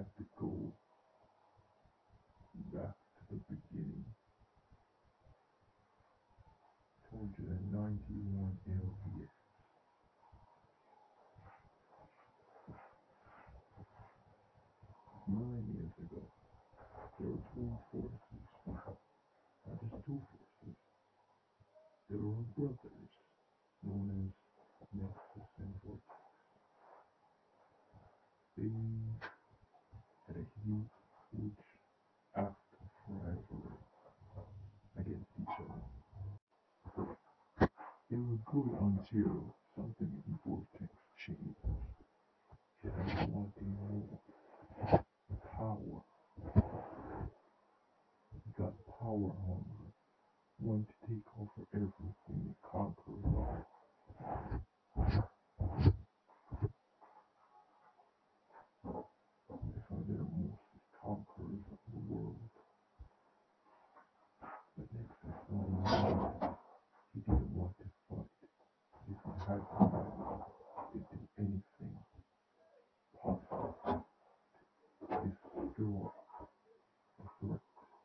have to go back to the beginning. Told you that 91 LBS. 9 years ago, there were two forces. Not just two forces. There were brothers known as Nexus and Vortex. They had a huge after rivalry against each other. They were good until something in Vortex changed. He had wanting more power. He got power hungry, wanted to take over everything and conquer it all. They found they're the most conquerors of the world. But Nexus he didn't want to fight. If he had to fight, he'd do anything possible to destroy the threat.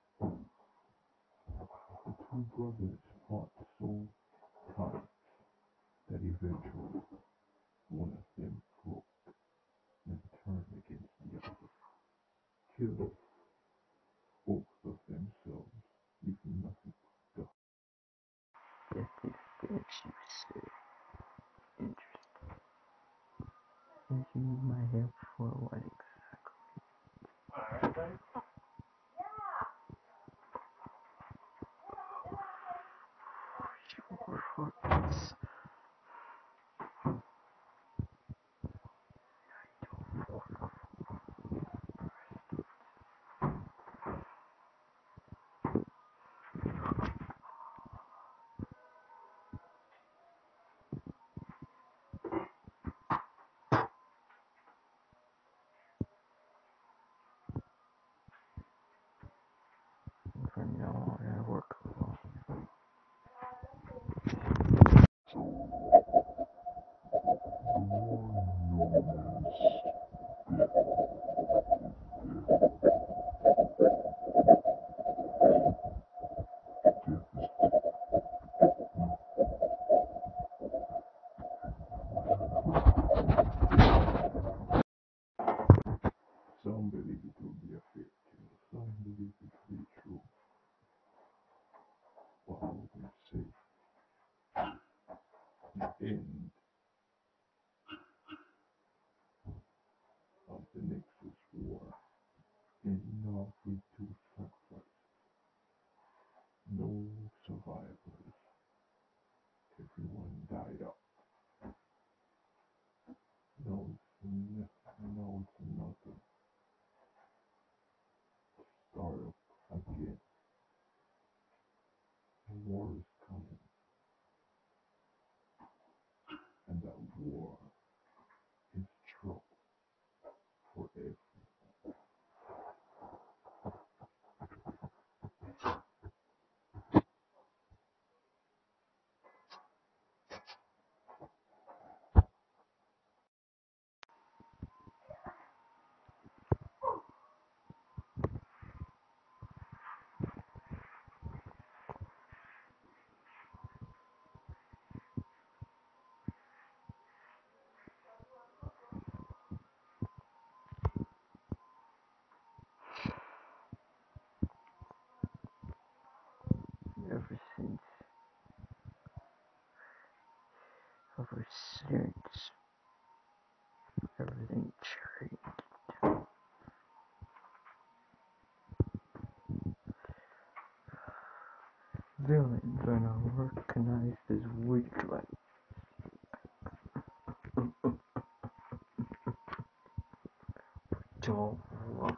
The two brothers fought so tight that eventually one of them broke and turned against the other, killed both of themselves, leaving nothing but dust. This expansion is so interesting. And you need my help for what exactly? Sure, Hortons. From now on, I work alone. Some believe it will be a fairy tale, some believe it to be true. But I would say the end of the Nexus War ended off with two sacrifices. No survivors. Everyone died up. Now it's another start up again. The war is coming, and that war is trouble for everyone. Ever since everything changed. Villains are now recognized as weak like don't worry.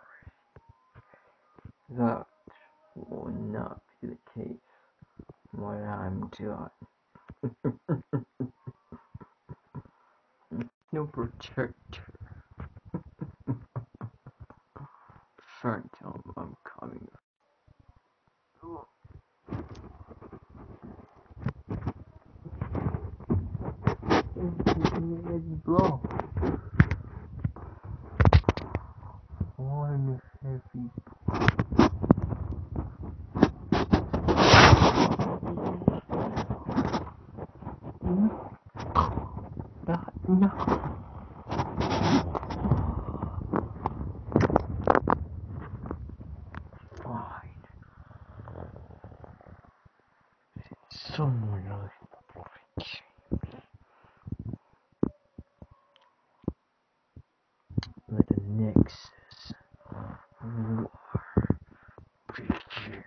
That will not be the case when I'm done. No protector. Try tell him I'm coming. Blow. Why? one heavy. No. Fine. Someone else with the Nexus. You are prepared.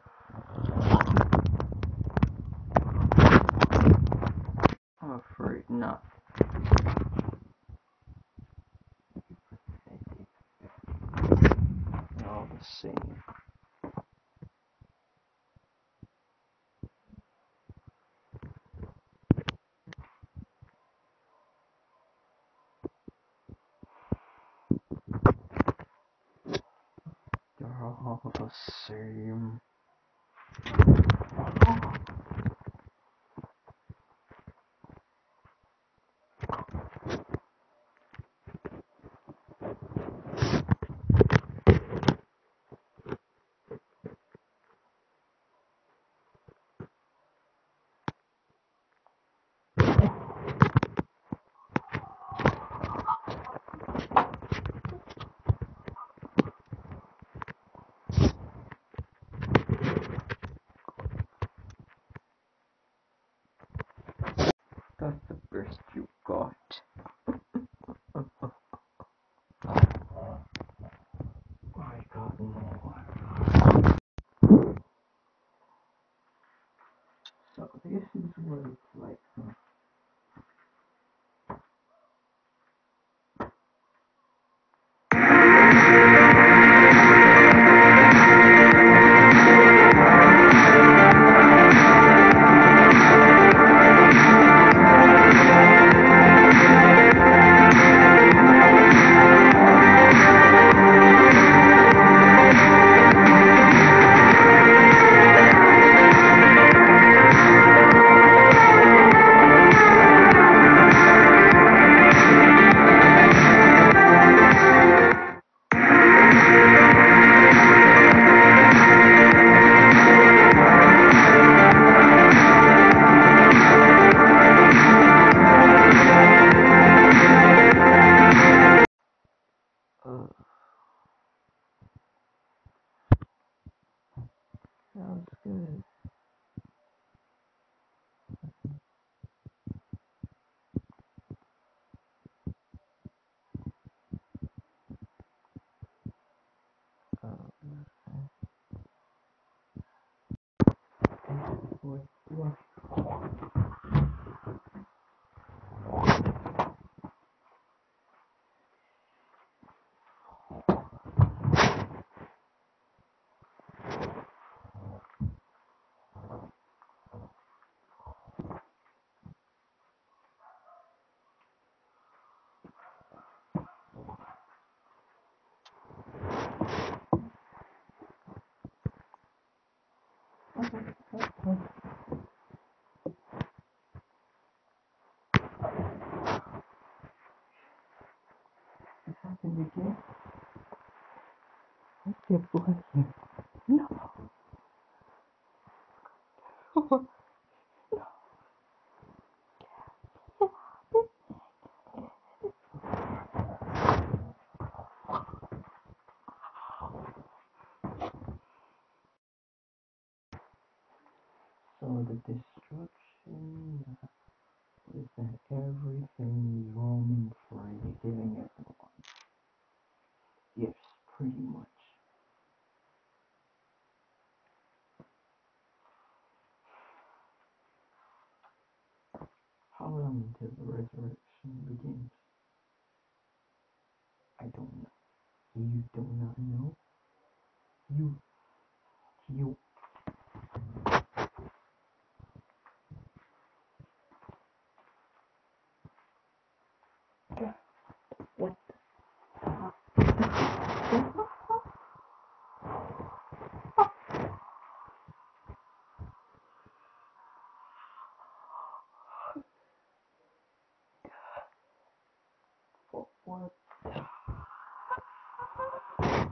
I'm afraid not. All the same. They're all the same. That's the best you got. I got more. So this is what it's like. Sounds good. Boy, what? It happened again? I can't believe it. No. So the destruction is that everything is roaming free, giving everyone gifts, pretty much. How long until the resurrection begins? I don't know. You do not know? You. What? What?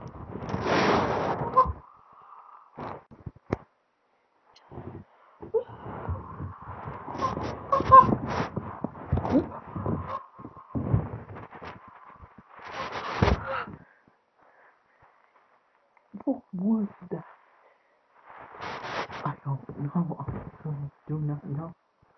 What was that? I don't know. I do not know.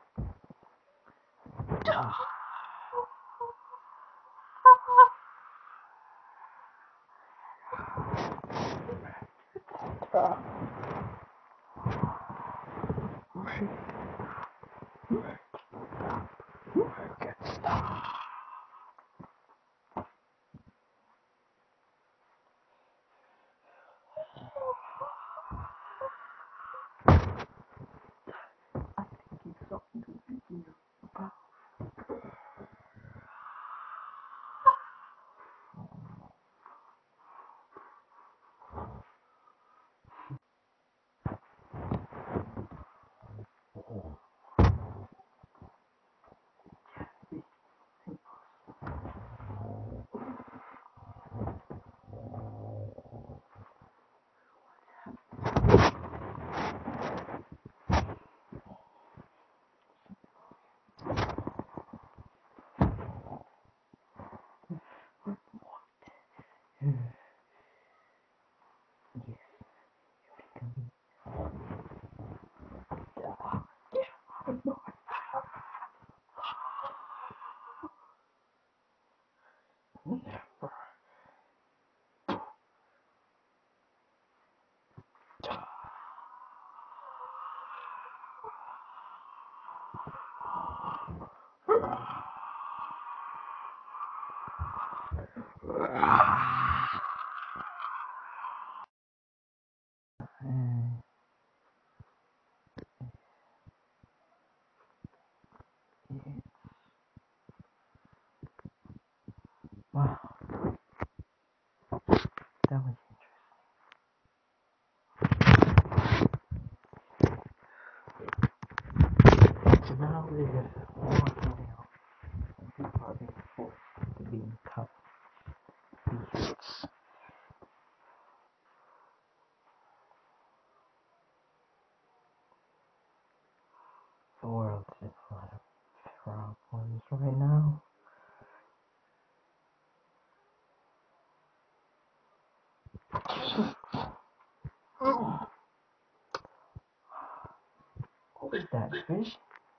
I think it's something to be here about. Yes, it can be. Yes. Wow, that was interesting. Now we're just walking down. People are being forced to be in cuffs. Beasts. The world's in a lot of problems right now. What was that fish?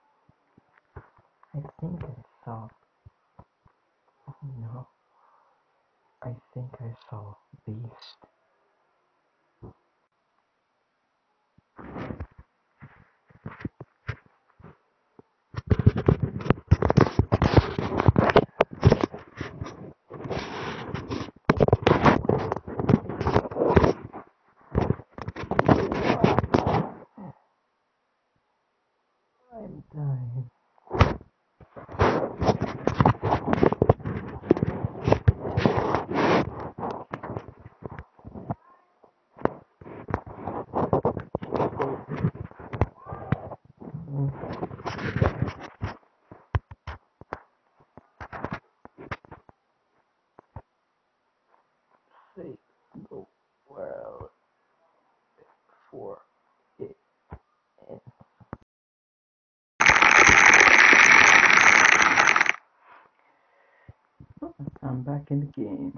I think I saw. Oh no. I think I saw a beast. I'm dying. Save the world for it. I'm back in the game.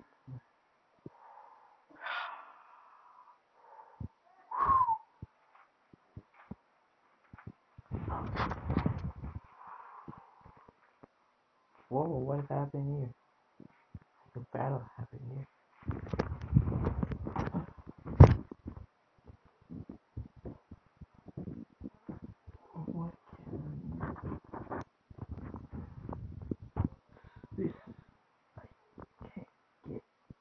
Whoa, what is happening here? The battle happened here. What this? I can't get.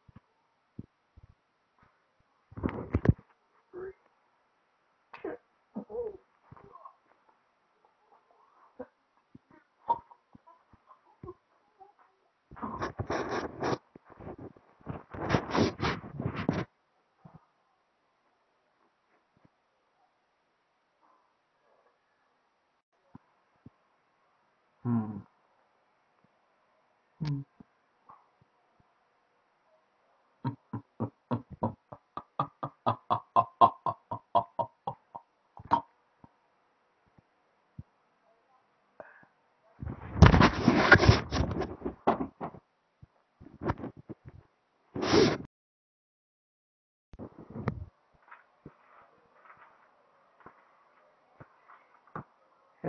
Hmm. Hmm.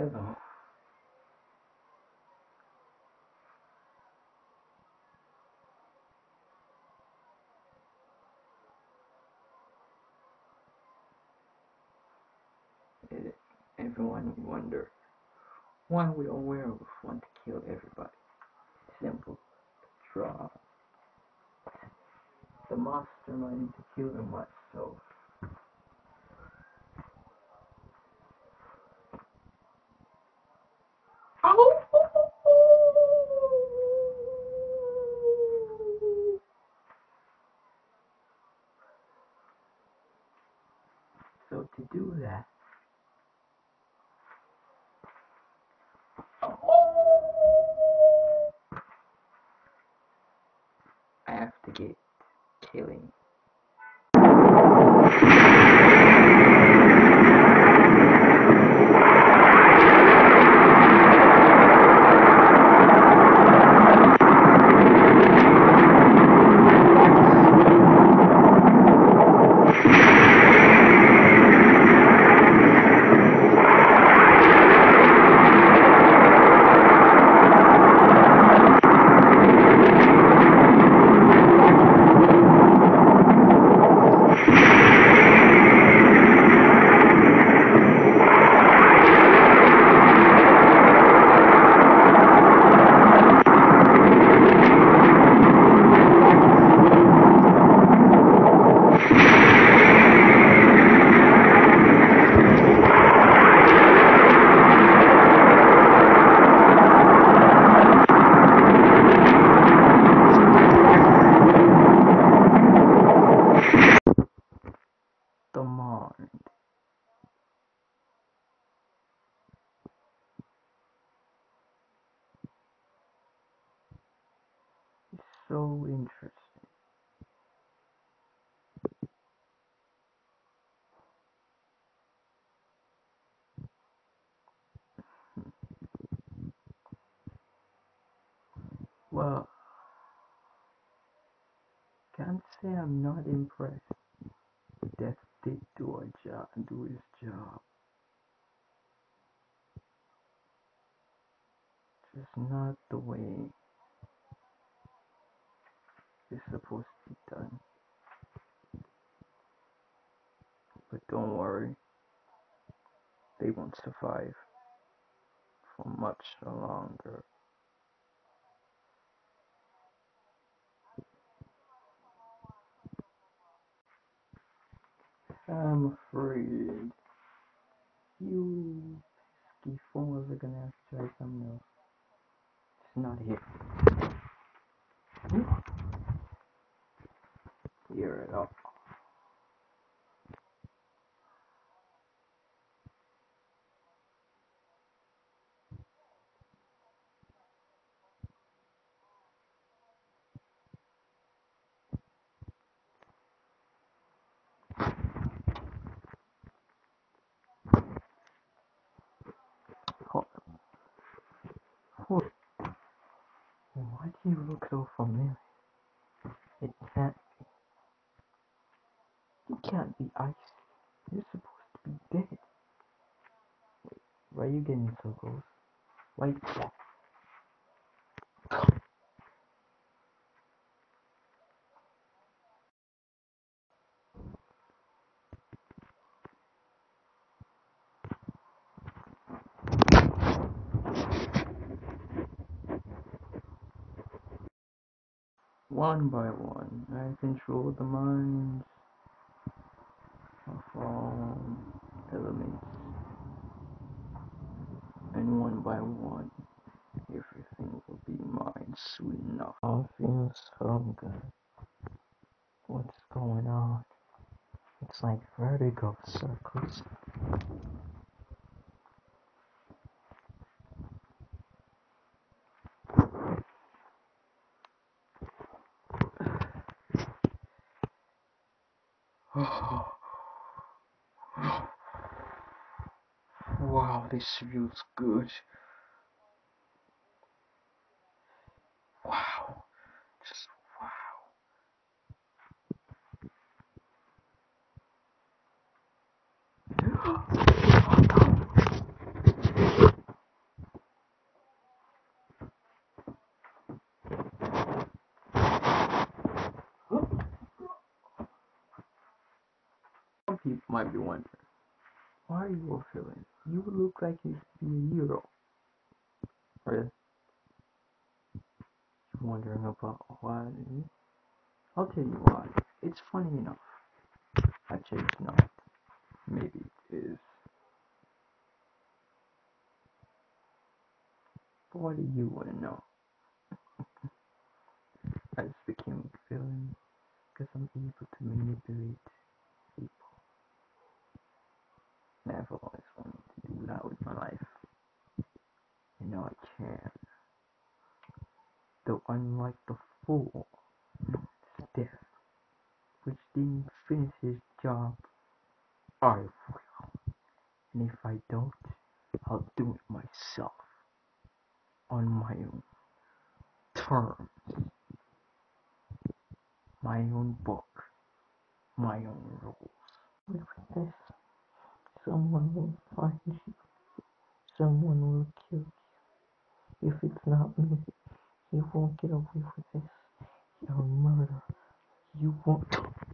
Hello. Everyone wonder why we all werewolves want to kill everybody. Simple. Draw. The mastermind to kill them myself. So to do that, I have to get killing. The mind is so interesting. Well, can't say I'm not impressed. Death did do his job. Just not the way it's supposed to be done. But don't worry, they won't survive for much longer. I'm afraid you pesky fools are gonna have to try something else. It's not here. Here at all. Hold on. Hold on. Why do you look so familiar? It can't be. You can't be icy. You're supposed to be dead. Why are you getting so close? Why? 1 by 1, I control the minds of all elements, and 1 by 1, everything will be mine soon enough. I feel so good. What's going on? It's like vertigo circles. Wow, this feels good. Wow, just wow. people might be wondering, why are you a villain? You look like you should be a hero. Really? You're wondering about why? I'll tell you why. It's funny enough. Actually, it's not. Maybe it is. But why do you want to know? I just became a villain because I'm able to manipulate people. And I've always wanted to do that with my life. And now I can. Though unlike the fool, Steph, which didn't finish his job, I will. And if I don't, I'll do it myself. On my own terms. My own book. My own rules. With this, someone will find you. Someone will kill you. If it's not me, you won't get away with this. You're a murderer. You won't.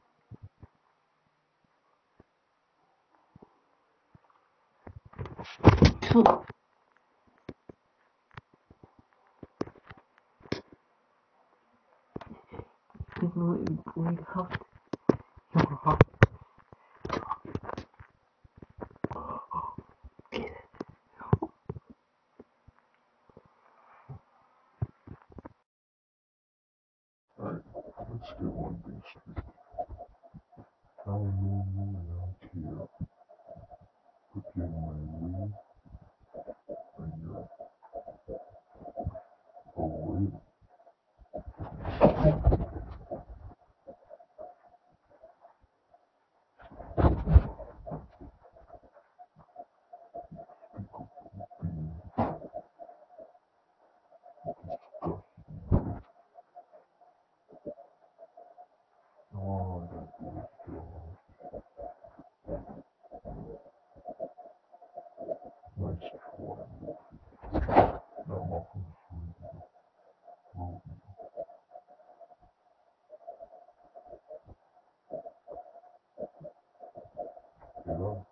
You really bleed out your heart. Alright, let's get one thing straight. How normal around here within my room and you're away. Oh, that was God. Nice try. Now I'm off on the road.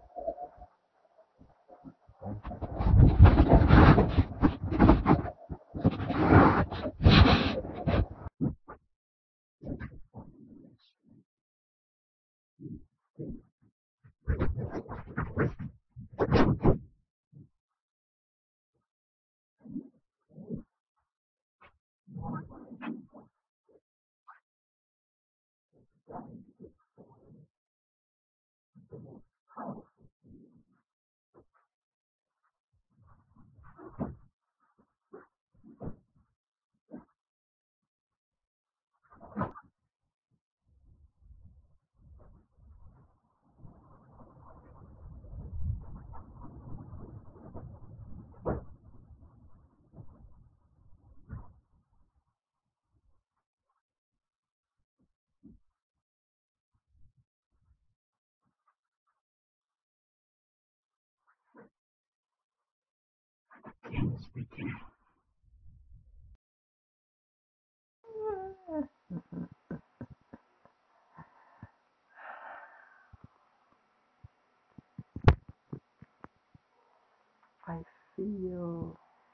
I feel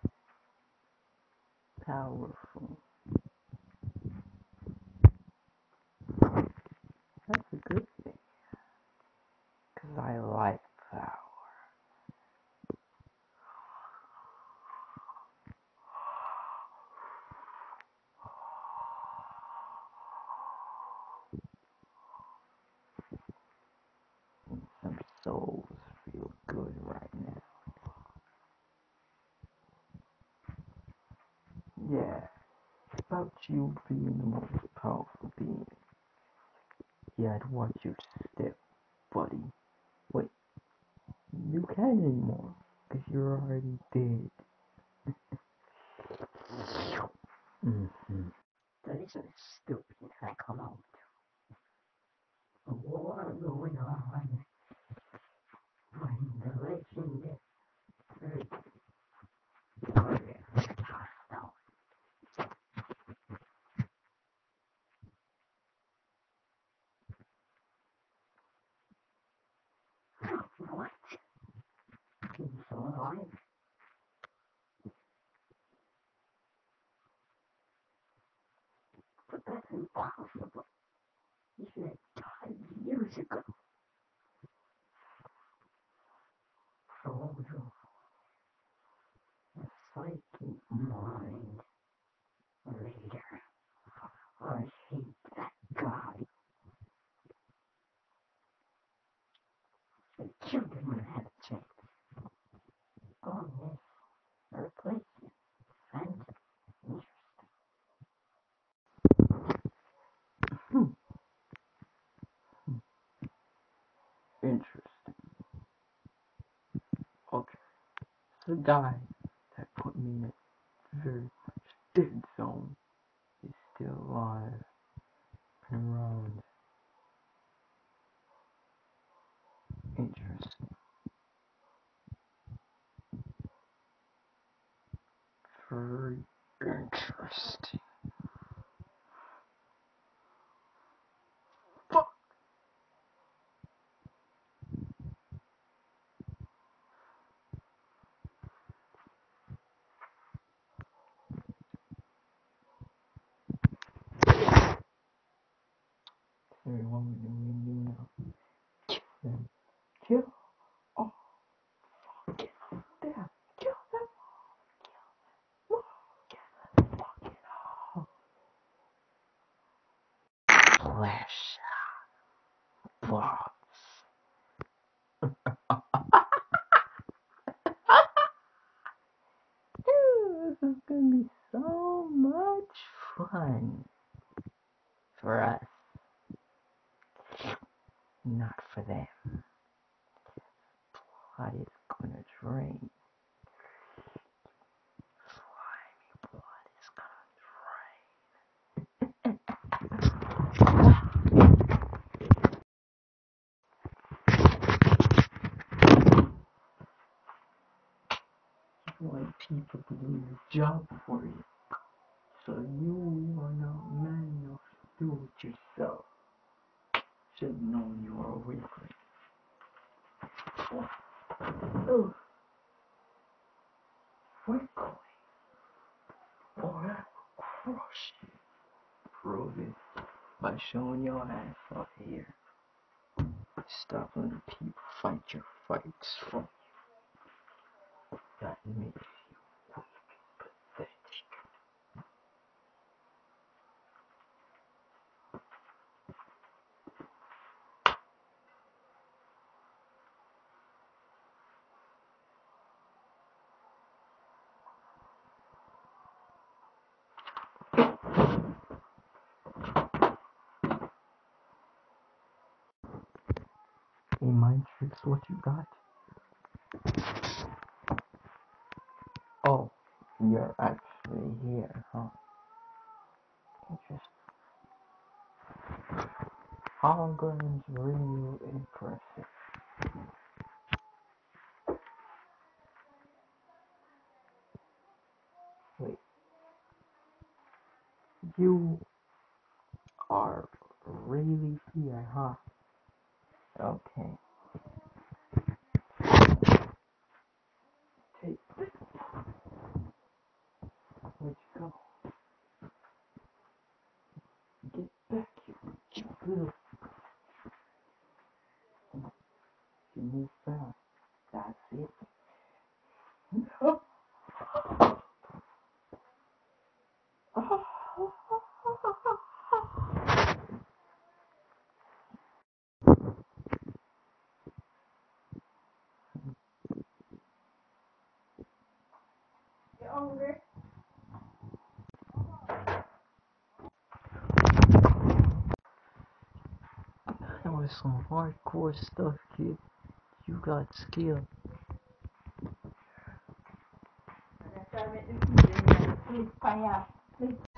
powerful. That's a good thing. Because I like power. And some souls feel good right now. Yeah, about you being the most powerful being. Yeah, I'd want you to step, buddy. Wait, you can't anymore, because you're already dead. Mm-hmm. So this is stupid. I come out. A war going on when the legend alive. But that's impossible. He should have died years ago. Frodo, the psychic mind leader. I hate that guy. They killed him when I had a chance. Oh, yes. A replacement. Fantastic. Interesting. Okay. The guy that put me in a very much dead zone is still alive and around. Interesting. Very interesting. Fuck! Everyone we do now. Kill them. Kill all. Get them. Kill them. Get them. Fucking all. Flash. Blobs. This is gonna be so much fun for us, not for them. Blood is gonna drain. Slimy blood is gonna drain. You want people to do your job for you, so you are not man enough to do it yourself. Should have known you were a weakling. Oh, weakling. Or I will crush you. Prove it by showing your ass out here. Stop letting people fight your fights for you. That makes you weak and pathetic. Hey, mind tricks, what you got? Oh, you're actually here, huh? Interesting. Hologram's real impressive. Wait, you are really here, huh? Okay. Take this. Let's go. Get back here, you little. You move fast. That's it. No. You hungry? That was some hardcore stuff, kid. You got skill. Please,